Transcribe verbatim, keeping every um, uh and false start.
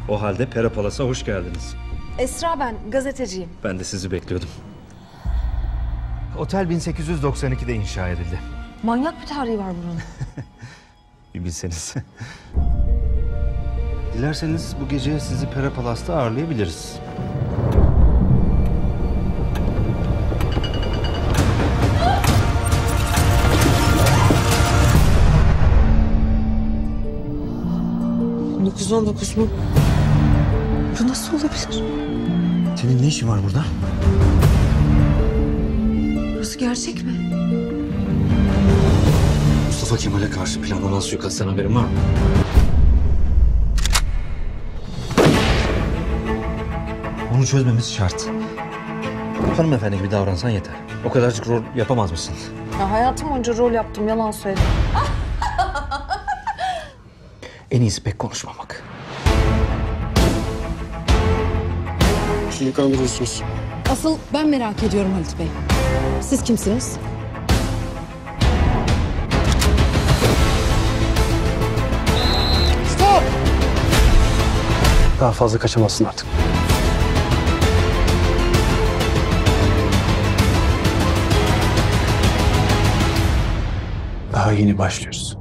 O halde Pera Palace'a hoş geldiniz. Esra ben, gazeteciyim. Ben de sizi bekliyordum. Otel bin sekiz yüz doksan ikide inşa edildi. Manyak bir tarihi var buranın. Bir bilseniz. Dilerseniz bu gece sizi Pera Palace'ta ağırlayabiliriz. bin dokuz yüz on dokuz mu? Bu nasıl olabilir? Senin ne işin var burada? Burası gerçek mi? Mustafa Kemal'e karşı planlanan suikastten haberin var mı? Bunu çözmemiz şart. Hanımefendi gibi davransan yeter. O kadarcık rol yapamaz mısın? Ya hayatım boyunca rol yaptım, yalan söyledim. En iyisi pek konuşmamak. Kimi kandırıyorsunuz? Asıl ben merak ediyorum Halit Bey. Siz kimsiniz? Stop! Daha fazla kaçamazsın artık. Daha yeni başlıyoruz.